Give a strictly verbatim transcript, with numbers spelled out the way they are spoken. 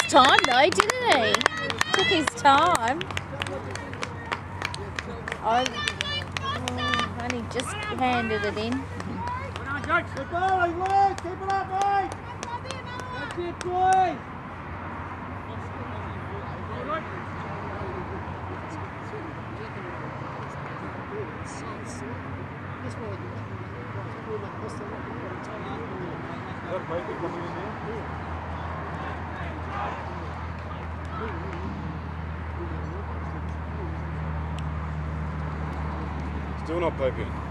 time though, didn't he? Took his time. I oh, only just handed it in. Good ball, Ingle. Keep it up, mate. That's it, boy. Still not poking.